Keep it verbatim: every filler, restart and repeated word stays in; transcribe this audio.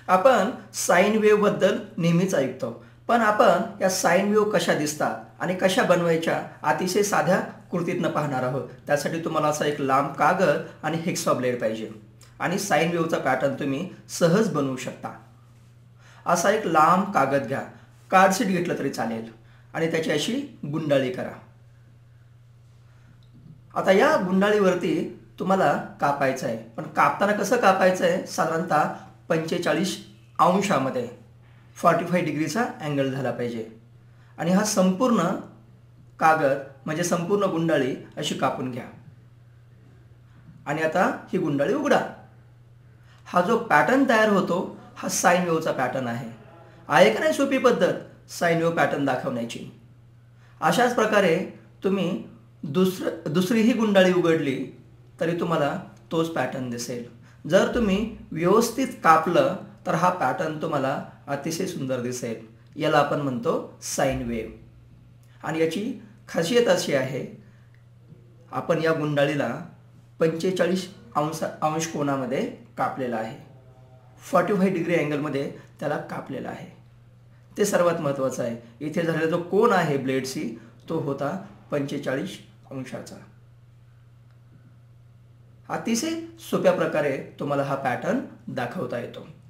आपण sine wave बद्दल नेहमीच ऐकतो, पण आपण या साइन वेव्ह कशा दिसतात आणि कशा बनवायच्या अतिशय साध्या कृतीतनं पाहणार आहोत. त्यासाठी तुम्हाला असा एक लांब कागद आणि हेक्सा ब्लेड पाहिजे आणि साइन वेव्हचा पॅटर्न तुम्ही सहज बनवू शकता. असा एक लांब कागद घ्या, कार्डशीट घेतलं तरी चालेल आणि त्याची अशी गुंडाळी करा. आता या गुंडाळीवरती तुम्हाला कापायचं आहे, पण कापताना कसं कापायचं आहे, साधारणतः पंचेचाळीस अंशामध्ये फोर्टी फाय डिग्रीचा अँगल झाला पाहिजे. आणि हा संपूर्ण कागद म्हणजे संपूर्ण गुंडाळी अशी कापून घ्या. आणि आता ही गुंडाळी उघडा. हा जो पॅटर्न तयार होतो हा साइन वेव्हचा पॅटर्न आहे. आहे का नाही सोपी पद्धत साइन वेव्ह पॅटर्न दाखवण्याची. अशाच प्रकारे तुम्ही दुसरं दुसरीही गुंडाळी उघडली तरी तुम्हाला तोच पॅटर्न दिसेल. जर तुम्ही व्यवस्थित कापलं तर हा पॅटर्न तुम्हाला अतिशय सुंदर दिसेल. याला आपण म्हणतो साइन वेव्ह. आणि याची खासियत अशी आहे, आपण या गुंडाळीला पंचेचाळीस अंश अंश कोनामध्ये कापलेला आहे. फोर्टी फाय डिग्री अँगलमध्ये त्याला कापलेला आहे. ते सर्वात महत्त्वाचं आहे. इथे झालेला जो कोन आहे ब्लेडशी तो होता पंचेचाळीस अंशाचा. अतिशय सोप्या प्रकारे तुम्हाला हा पॅटर्न दाखवता येतो.